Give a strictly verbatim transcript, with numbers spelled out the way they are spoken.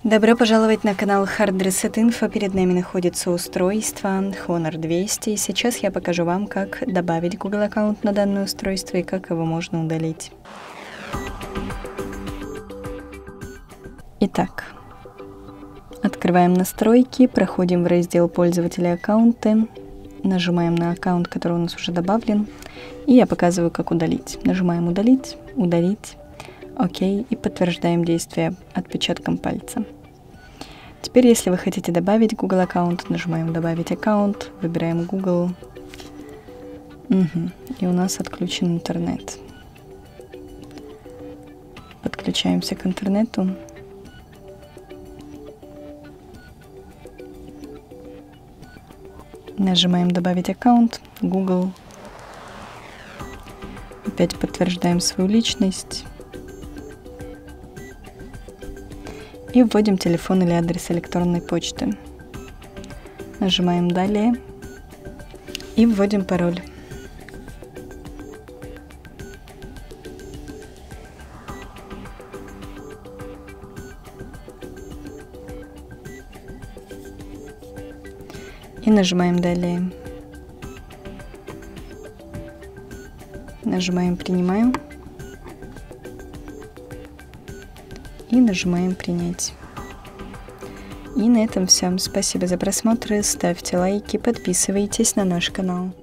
Добро пожаловать на канал Hard Reset Info. Перед нами находится устройство Honor двести. И сейчас я покажу вам, как добавить Google аккаунт на данное устройство и как его можно удалить. Итак, открываем настройки, проходим в раздел пользователя аккаунты, нажимаем на аккаунт, который у нас уже добавлен, и я показываю, как удалить. Нажимаем удалить, удалить. Окей, и подтверждаем действие отпечатком пальца. Теперь, если вы хотите добавить Google аккаунт, нажимаем «Добавить аккаунт», выбираем Google, угу. И у нас отключен интернет. Подключаемся к интернету. Нажимаем «Добавить аккаунт», Google. Опять подтверждаем свою личность. И вводим телефон или адрес электронной почты. Нажимаем «Далее» и вводим пароль. И нажимаем «Далее». Нажимаем «Принимаю». И нажимаем «Принять». И на этом все. Спасибо за просмотр. Ставьте лайки, подписывайтесь на наш канал.